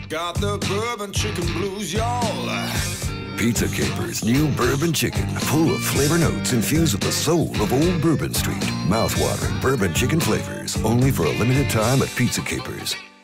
Got the bourbon chicken blues, y'all. Pizza Capers new Bourbon Chicken, full of flavor notes infused with the soul of old Bourbon Street. Mouthwatering Bourbon Chicken flavors, only for a limited time at Pizza Capers.